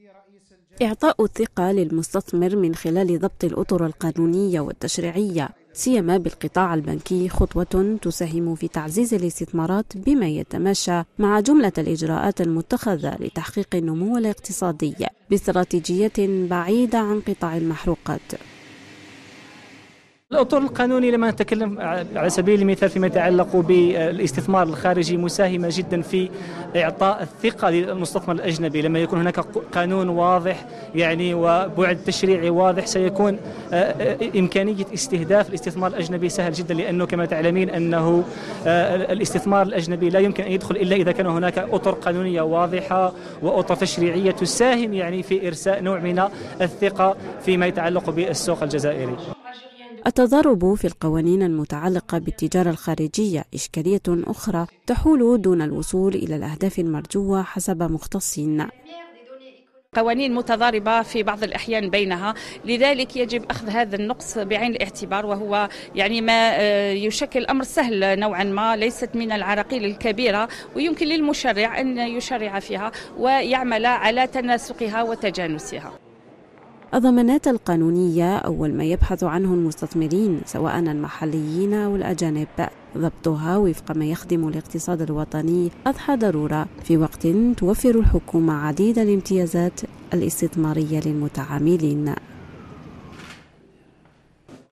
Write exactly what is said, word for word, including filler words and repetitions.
إعطاء الثقة للمستثمر من خلال ضبط الأطر القانونية والتشريعية سيما بالقطاع البنكي خطوة تساهم في تعزيز الاستثمارات بما يتماشى مع جملة الإجراءات المتخذة لتحقيق النمو الاقتصادي باستراتيجية بعيدة عن قطاع المحروقات. الأطر القانوني لما نتكلم على سبيل المثال فيما يتعلق بالاستثمار الخارجي مساهمة جدا في إعطاء الثقة للمستثمر الأجنبي. لما يكون هناك قانون واضح يعني وبعد تشريعي واضح سيكون إمكانية استهداف الاستثمار الأجنبي سهل جدا، لأنه كما تعلمين أنه الاستثمار الأجنبي لا يمكن أن يدخل إلا إذا كان هناك أطر قانونية واضحة وأطر تشريعية تساهم يعني في إرساء نوع من الثقة فيما يتعلق بالسوق الجزائري. التضارب في القوانين المتعلقة بالتجارة الخارجية إشكالية أخرى تحول دون الوصول إلى الأهداف المرجوة حسب مختصين. قوانين متضاربة في بعض الأحيان بينها، لذلك يجب أخذ هذا النقص بعين الاعتبار، وهو يعني ما يشكل أمر سهل نوعا ما، ليست من العراقيل الكبيرة، ويمكن للمشرع أن يشرع فيها ويعمل على تناسقها وتجانسها. الضمانات القانونية أول ما يبحث عنه المستثمرين سواء المحليين أو الأجانب، ضبطها وفق ما يخدم الاقتصاد الوطني أضحى ضرورة في وقت توفر الحكومة عديد الامتيازات الاستثمارية للمتعاملين.